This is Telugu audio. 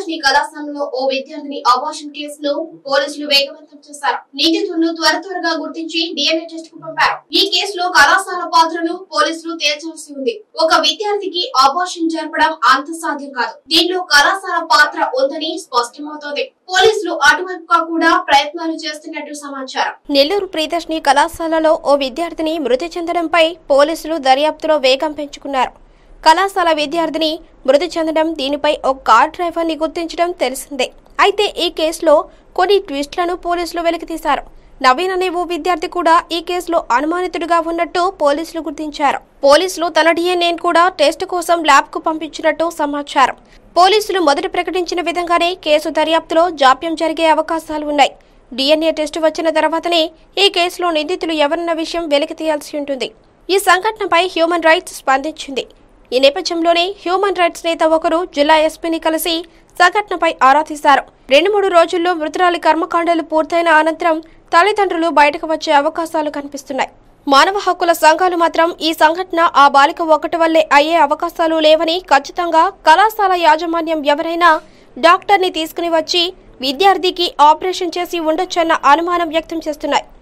ప్రియదర్శిని కళాశాలలో ఓ విద్యార్థిని అబార్షన్ కేసులో పోలీసులు వేగవంతం చేశారు. నిందితులను త్వరగా గుర్తించి DNA టెస్ట్ కు పంపారు. ఈ కేసులో కళాశాల పాత్రను పోలీసులు తేల్చాల్సి ఉంది. ఒక విద్యార్థికి అబార్షన్ జరపడం అంత సాధ్యం కాదు. దీనిలో కళాశాల పాత్ర ఉందని స్పష్టమవుతోంది. పోలీసులు అటువైపుగా కూడా ప్రయత్నాలు చేస్తున్నట్టు సమాచారం. నెల్లూరు ప్రియదర్శిని కళాశాలలో ఓ విద్యార్థిని మృతి చెందడంపై పోలీసులు దర్యాప్తులో వేగం పెంచుకున్నారు. కళాశాల విద్యార్థిని మృతి చెందడం, దీనిపై ఓ కార్ డ్రైవర్ ని గుర్తించడం తెలిసిందే. అయితే ఈ కేసులో కొన్ని ట్విస్ట్లను పోలీసులు వెలికితీశారు. నవీన్ అనే ఓ విద్యార్థి కూడా ఈ కేసులో అనుమానితుడిగా ఉన్నట్టు పోలీసులు గుర్తించారు. పోలీసులు తన DNA కూడా టెస్ట్ కోసం ల్యాబ్ కు పంపించినట్టు సమాచారం. పోలీసులు మొదట ప్రకటించిన విధంగానే కేసు దర్యాప్తులో జాప్యం జరిగే అవకాశాలు ఉన్నాయి. DNA టెస్ట్ వచ్చిన తర్వాతనే ఈ కేసులో నిందితులు ఎవరన్న విషయం వెలికితీయాల్సి ఉంటుంది. ఈ సంఘటనపై హ్యూమన్ రైట్స్ స్పందించింది. ఈ నేపథ్యంలోనే హ్యూమన్ రైట్స్ నేత ఒకరు జిల్లా ఎస్పీని కలిసి సంఘటనపై ఆరా తీశారు. 2-3 రోజుల్లో మృతురాలి కర్మకాండాలు పూర్తయిన అనంతరం తల్లిదండ్రులు బయటకు వచ్చే అవకాశాలు కనిపిస్తున్నాయి. మానవ హక్కుల సంఘాలు మాత్రం ఈ సంఘటన ఆ బాలిక ఒకటి వల్లే అయ్యే అవకాశాలు లేవని, ఖచ్చితంగా కళాశాల యాజమాన్యం ఎవరైనా డాక్టర్ని తీసుకుని వచ్చి విద్యార్థికి ఆపరేషన్ చేసి ఉండొచ్చన్న అనుమానం వ్యక్తం చేస్తున్నాయి.